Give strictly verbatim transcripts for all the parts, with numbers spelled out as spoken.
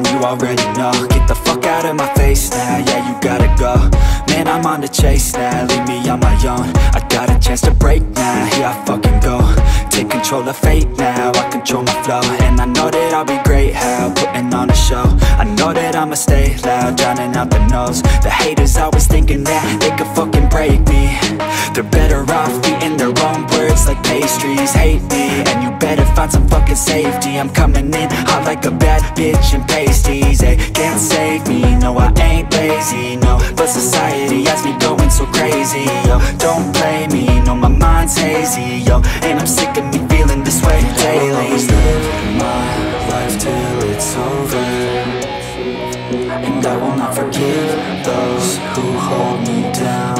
you already know. Get the fuck out of my face now, yeah, you gotta go. Man, I'm on the chase now, leave me on my own. I got a chance to break now, here I fucking go. Take control of fate now, I control my flow. And I know that I'll be great, how, putting on a show. I know that I'ma stay loud, drowning out the noise. The haters always thinking that they could fucking break me. They're better off eating their own words like pastries. Hate me, and you better find some fucking safety. I'm coming in hot like a bad bitch in pasties. They can't save me, no I ain't lazy, no. But society has me going so crazy, yo. Don't blame me, no my mind's hazy, yo. And I'm sick of me feeling this way daily. I'll always live my life till it's over, and I will not forgive those who hold me down.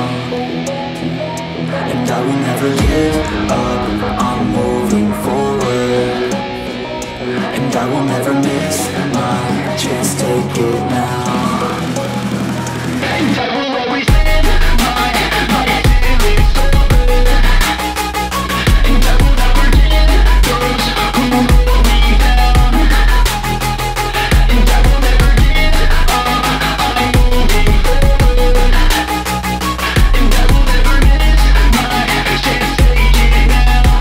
And I will never give up, I'm moving forward. And I will never miss my chance, take it now. And I will always live my life till it's over, and I will never give those who hold me down. And I will never give up, I'm moving forward. And I will never miss my chance, take it now.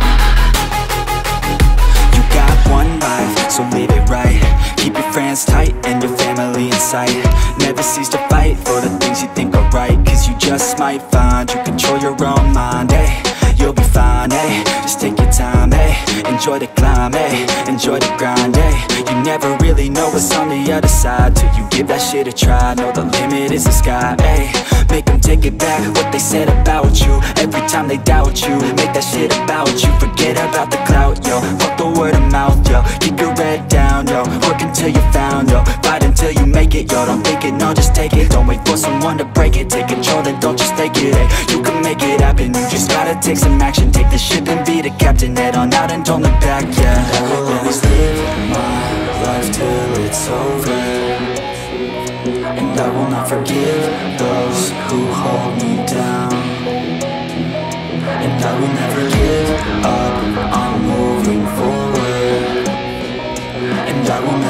You got one life, so live it right. Keep your friends tight and your family in sight. Never cease to fight for the things you think are right, cause you just might find you control your own mind, eh? You'll be fine, eh? Just take your time, eh? Enjoy the climb, eh? Enjoy the grind, eh? You never really know what's on the other side till you give that shit a try. Know the limit is the sky, eh? Make them take it back, what they said about you. Every time they doubt you, make that shit about you. Forget about the clout, yo. Fuck the word of mouth, yo. Keep your head down, yo. Work until you found, yo. Fight until you make it, yo. Don't think it, no, just take it. Don't wait for someone to break it. Take control, then don't just take it, eh? You can make it happen, you just gotta take some action. Take the ship and be the captain. Head on out and don't look back, yeah. I will always live my life till it's over, and I will not forgive those who hold me down. And I will never give up, I'm moving forward. And I will never